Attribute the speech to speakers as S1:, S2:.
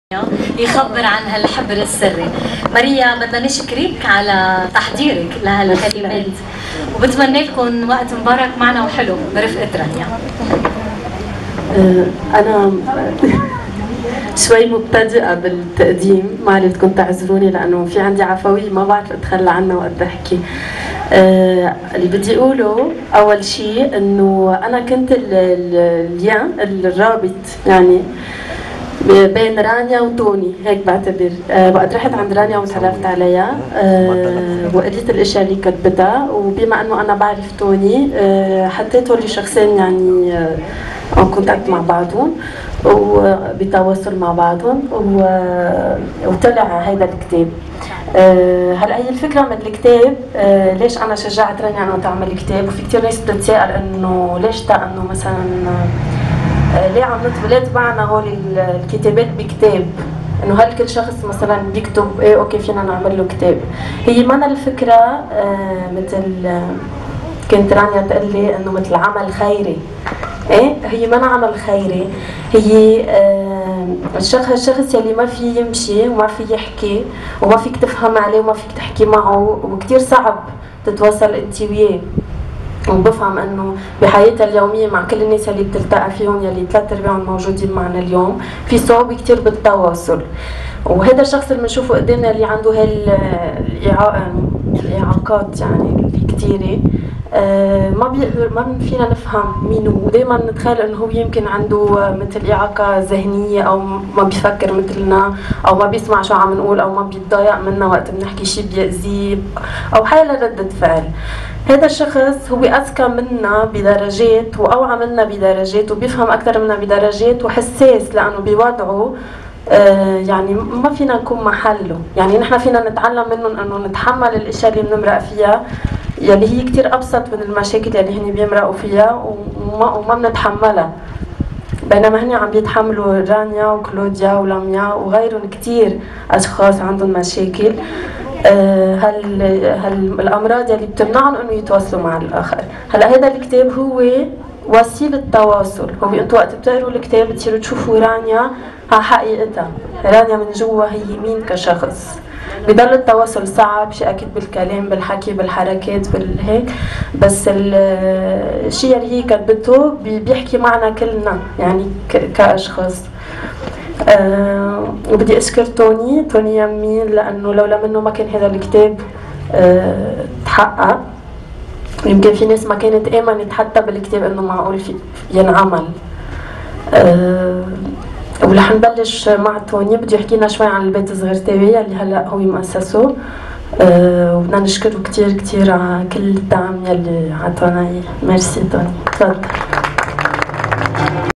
S1: يخبر عن هالحبر السري. ماريا بدنا نشكرك على تحضيرك لهالكلمات وبتمنى لكم وقت مبارك معنا وحلو برفقة رانيا.
S2: أنا شوي مبتدئة بالتقديم، ما بدكم تعذروني لأنه في عندي عفوية ما بعرف أتخلى عنها وقت بحكي. اللي بدي أقوله أول شيء إنه أنا كنت اليوم الرابط يعني بين رانيا وتوني، هيك بعتبر. وقت رحت عند رانيا وتعرفت عليها وقريت الاشياء اللي كتبتها، وبما انه انا بعرف توني حطيت هول شخصين يعني ان كونتاكت مع بعضهم وبتواصل مع بعضهم وطلع هيدا الكتاب. هلا هي الفكره من الكتاب، ليش انا شجعت رانيا انه تعمل كتاب، وفي كثير ناس بتتساءل انه ليش انه مثلا ليه عم ليه طبعنا هول الكتابات بكتاب، انه هل كل شخص مثلا بيكتب ايه اوكي فينا نعمل له كتاب. هي منا الفكره مثل كنت رانيا تقول لي انه مثل عمل خيري. ايه هي منا عمل خيري، هي الشخص يلي ما في يمشي وما في يحكي وما فيك تفهم عليه وما فيك تحكي معه وكتير صعب تتواصل انت وياه. وبفهم انه بحياتها اليوميه مع كل الناس اللي بتلتقى فيهم يلي 3/4 موجودين معنا اليوم في صعوبه كثير بالتواصل. وهذا الشخص اللي بنشوفه قدامنا اللي عنده الاعاقات يعني كثيره، ما فينا نفهم مين هو، ودائما نتخيل انه هو يمكن عنده مثل اعاقه ذهنيه او ما بيفكر مثلنا او ما بيسمع شو عم نقول او ما بيتضايق منا وقت بنحكي شيء بيأذيه او حيلا ردة فعل. هذا الشخص هو أذكى منا بدرجات وأوعى منا بدرجات وبيفهم أكثر منا بدرجات وحساس لأنه بوضعه يعني ما فينا نكون محله. يعني نحن فينا نتعلم منهم أنه نتحمل الأشياء اللي بنمرق فيها يلي هي كتير أبسط من المشاكل اللي هن بيمرقوا فيها وما بنتحملها، بينما هن عم بيتحملوا رانيا وكلوديا ولميا وغيرهم كتير أشخاص عندهم مشاكل. الامراض اللي بتمنعهم انه يتواصلوا مع الاخر. هلا هذا الكتاب هو وسيله تواصل، هو انتوا وقت بتقروا الكتاب بتصيروا تشوفوا رانيا على حقيقتها، رانيا من جوا هي مين كشخص. بضل التواصل صعب شيء اكيد بالكلام بالحكي بالحركات بالهيك، بس الشيء اللي هي كتبته بيحكي معنا كلنا يعني كاشخاص. وبدي اشكر توني يمين لانه لولا منه ما كان هذا الكتاب تحقق. يمكن في ناس ما كانت امنت حتى بالكتاب انه معقول في ينعمل. ورح نبلش مع توني، بدي يحكي لنا شوي عن البيت الصغير تبعي اللي هلا هو مؤسسه، وبدنا نشكره كثير كثير على كل الدعم يلي عطانا اياه. ميرسي توني، تفضل.